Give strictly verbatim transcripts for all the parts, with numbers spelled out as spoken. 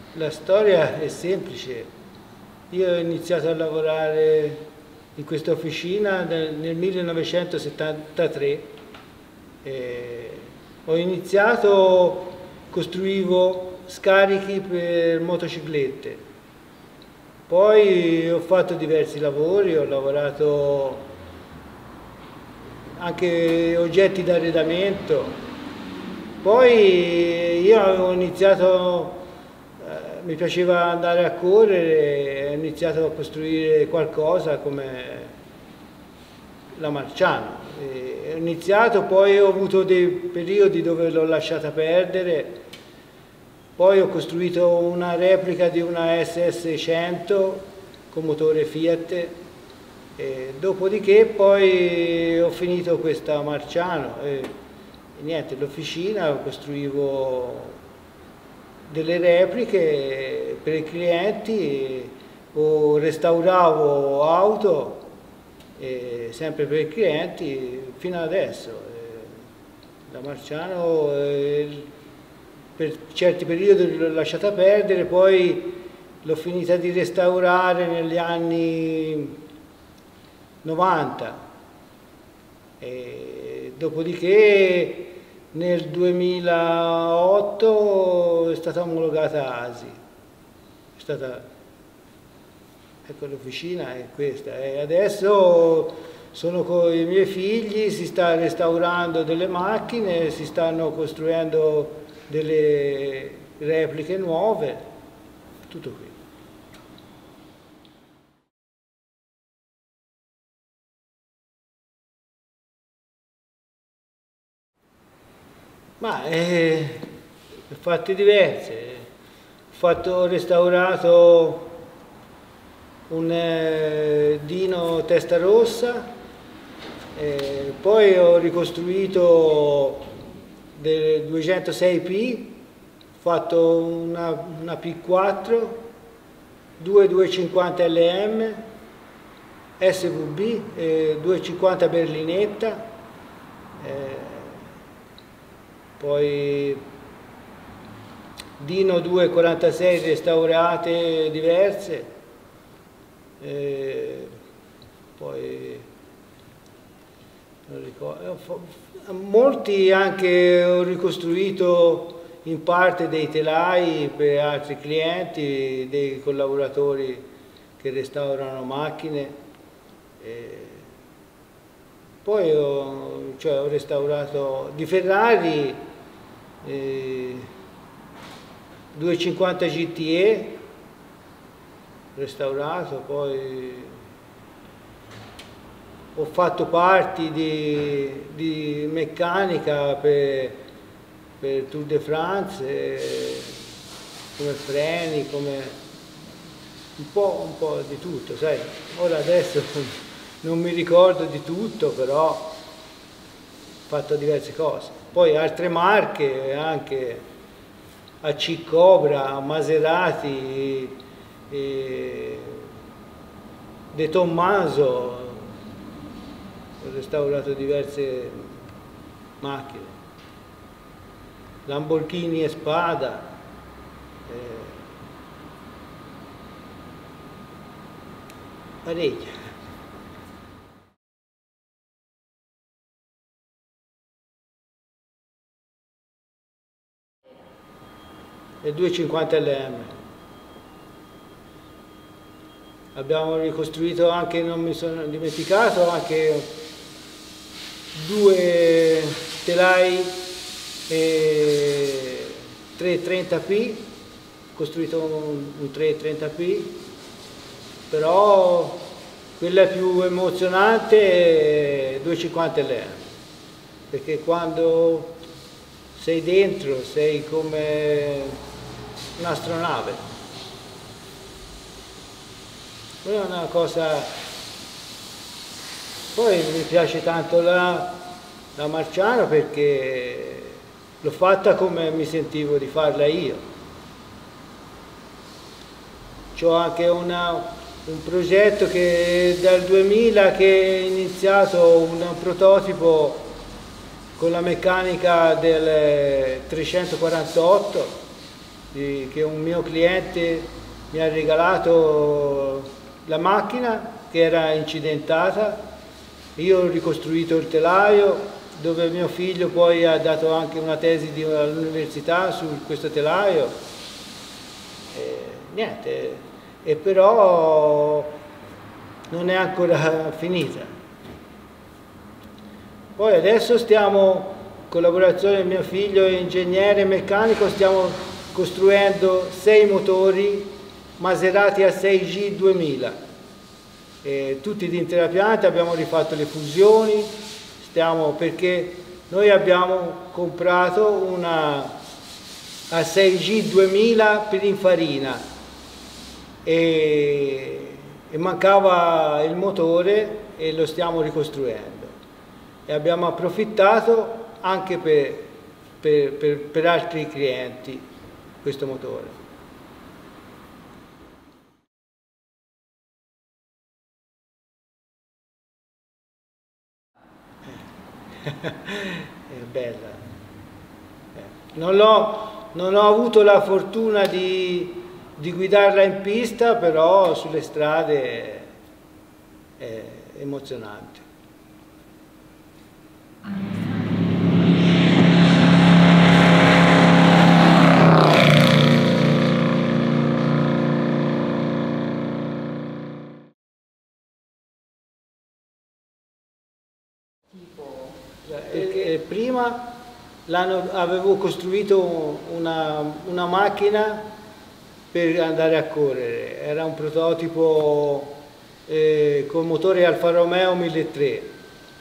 La storia è semplice. Io ho iniziato a lavorare in questa officina nel, nel millenovecentosettantatré. Eh, ho iniziato, costruivo scarichi per motociclette. Poi ho fatto diversi lavori, ho lavorato anche oggetti d'arredamento. Poi io ho iniziato, eh, mi piaceva andare a correre, ho iniziato a costruire qualcosa come la Marciano. E ho iniziato, poi ho avuto dei periodi dove l'ho lasciata perdere, poi ho costruito una replica di una S S cento con motore Fiat. E dopodiché poi ho finito questa Marciano e, e niente, l'officina costruivo delle repliche per i clienti o restauravo auto e sempre per i clienti fino ad adesso. La Marciano eh, per certi periodi l'ho lasciata perdere, poi l'ho finita di restaurare negli anni novanta, e dopodiché nel duemilaotto è stata omologata A S I, è stata, ecco, l'officina è questa, e adesso sono con i miei figli, si sta restaurando delle macchine, si stanno costruendo delle repliche nuove, tutto qui. Ma eh, ho fatto diverse, ho fatto, ho restaurato un eh, Dino Testarossa, eh, poi ho ricostruito del duecentosei P, ho fatto una, una P quattro, due duecentocinquanta L M, S V B, eh, duecentocinquanta berlinetta, eh, poi Dino duecentoquarantasei restaurate diverse, e poi non ricordo, molti anche ho ricostruito in parte dei telai per altri clienti, dei collaboratori che restaurano macchine. E poi ho, cioè, ho restaurato di Ferrari eh, duecentocinquanta G T E restaurato, poi ho fatto parti di, di meccanica per, per Tour de France, eh, come freni, come un po', un po' di tutto, sai. Ora adesso non mi ricordo di tutto, però ho fatto diverse cose. Poi altre marche, anche A C Cobra, Maserati, e De Tommaso, ho restaurato diverse macchine, Lamborghini e Spada, eh, parecchie. E duecentocinquanta L M. Abbiamo ricostruito anche, non mi sono dimenticato, anche due telai e trecentotrenta P, costruito un, un trecentotrenta P, però quella più emozionante è duecentocinquanta L M, perché quando sei dentro sei come un'astronave. È una cosa. Poi mi piace tanto la, la Marciano perché l'ho fatta come mi sentivo di farla io. C'ho anche una, un progetto che dal duemila che è iniziato un prototipo con la meccanica del trecentoquarantotto, di, che un mio cliente mi ha regalato la macchina che era incidentata. Io ho ricostruito il telaio, dove mio figlio poi ha dato anche una tesi all'università su questo telaio. E, niente, e però non è ancora finita. Poi adesso stiamo, in collaborazione con mio figlio, ingegnere meccanico, stiamo costruendo sei motori Maserati A sei G duemila, e tutti di intera pianta. Abbiamo rifatto le fusioni, stiamo, perché noi abbiamo comprato una A sei G duemila Pininfarina e, e mancava il motore e lo stiamo ricostruendo. E abbiamo approfittato anche per, per, per, per altri clienti questo motore. È bella. Non ho, non ho avuto la fortuna di, di guidarla in pista, però sulle strade è, è emozionante. Perché prima avevo costruito una, una macchina per andare a correre, era un prototipo eh, con motore Alfa Romeo milletrecento.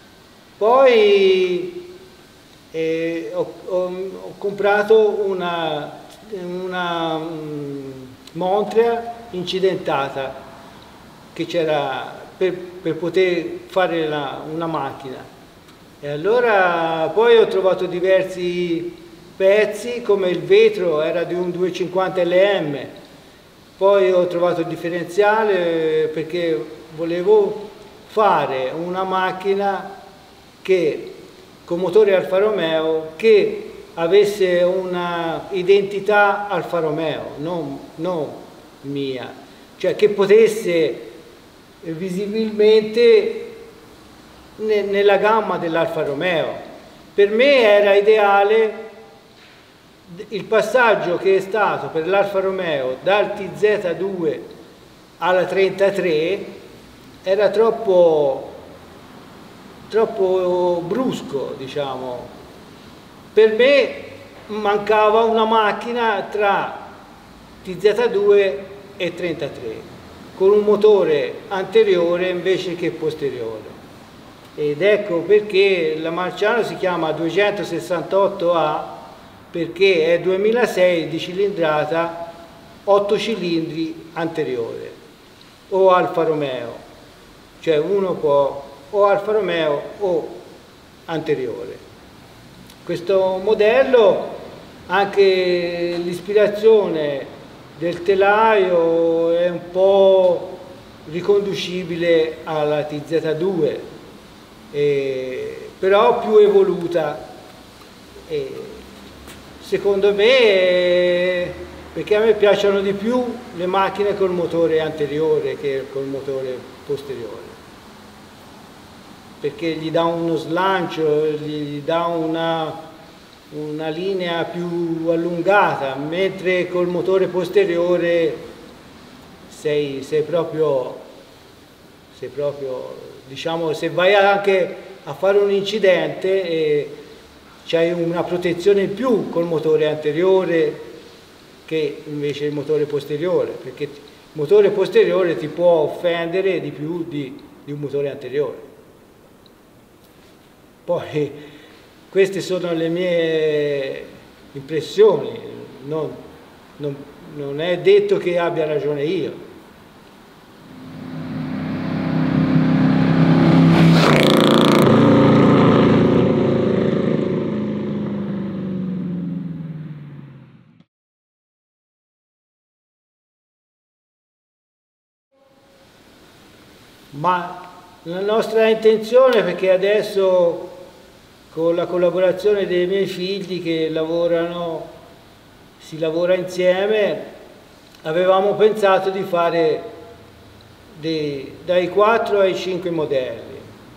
Poi eh, ho, ho, ho comprato una, una um, Montrea incidentata che c'era per, per poter fare la, una macchina. E allora poi ho trovato diversi pezzi, come il vetro era di un duecentocinquanta L M, poi ho trovato il differenziale perché volevo fare una macchina che, con motore Alfa Romeo, che avesse una identità Alfa Romeo, non, non mia, cioè che potesse visibilmente nella gamma dell'Alfa Romeo. Per me era ideale il passaggio che è stato per l'Alfa Romeo dal T Z due alla trentatré, era troppo, troppo brusco, diciamo. Per me mancava una macchina tra T Z due e trentatré, con un motore anteriore invece che posteriore. Ed ecco perché la Marciano si chiama duecentosessantotto A, perché è duemilasei di cilindrata, otto cilindri anteriore, o Alfa Romeo, cioè uno può o Alfa Romeo o anteriore. Questo modello, anche l'ispirazione del telaio è un po' riconducibile alla T Z due, Eh, però più evoluta, eh, secondo me, eh, perché a me piacciono di più le macchine col motore anteriore che col motore posteriore, perché gli dà uno slancio, gli dà una, una linea più allungata, mentre col motore posteriore sei, sei proprio, sei proprio diciamo, se vai anche a fare un incidente eh, c'hai una protezione in più col motore anteriore che invece il motore posteriore, perché il motore posteriore ti può offendere di più di, di un motore anteriore. Poi queste sono le mie impressioni, non, non, non è detto che abbia ragione io. Ma la nostra intenzione, perché adesso con la collaborazione dei miei figli che lavorano si lavora insieme, avevamo pensato di fare dei, dai quattro ai cinque modelli,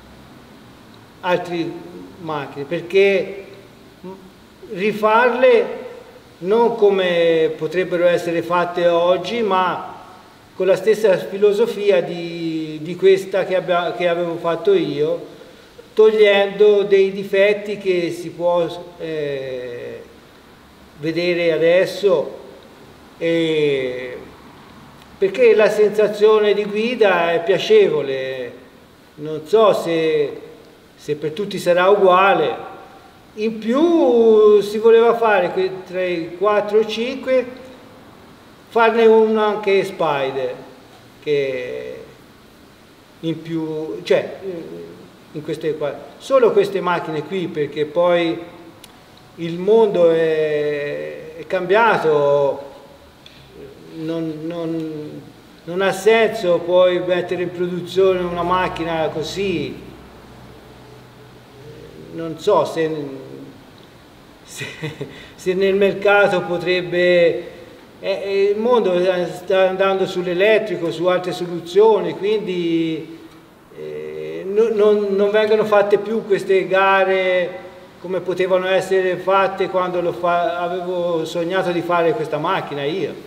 altre macchine, perché rifarle non come potrebbero essere fatte oggi, ma con la stessa filosofia di, di questa che, abbia, che avevo fatto io, togliendo dei difetti che si può eh, vedere adesso, eh, perché la sensazione di guida è piacevole. Non so se, se per tutti sarà uguale. In più si voleva fare tra i quattro e i cinque, farne uno anche Spider, che in più, cioè in queste qua, solo queste macchine qui, perché poi il mondo è, è cambiato, non, non, non ha senso poi mettere in produzione una macchina così. Non so se, se, se nel mercato potrebbe, eh, il mondo sta andando sull'elettrico, su altre soluzioni, quindi eh, no, non, non vengono fatte più queste gare come potevano essere fatte quando lo fa, avevo sognato di fare questa macchina io.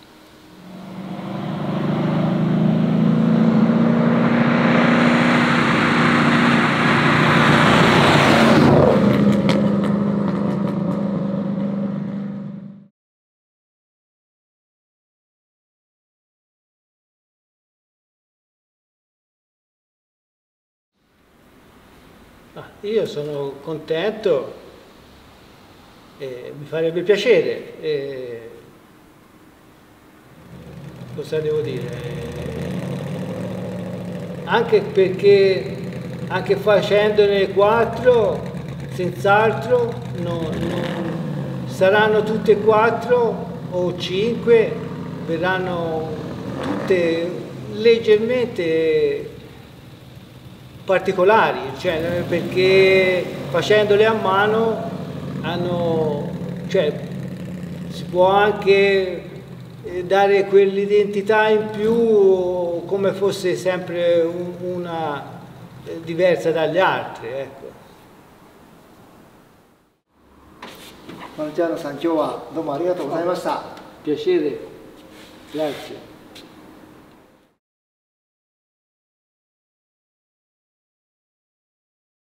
Io sono contento, eh, mi farebbe piacere, eh, cosa devo dire? Anche perché, anche facendone quattro, senz'altro, no, no, saranno tutte e quattro o cinque, verranno tutte leggermente particolari, cioè, perché facendole a mano hanno, cioè, si può anche dare quell'identità in più come fosse sempre un, una diversa dalle altre, ecco. Marciano San, 今日はどうもありがとうございました。 Piacere, grazie.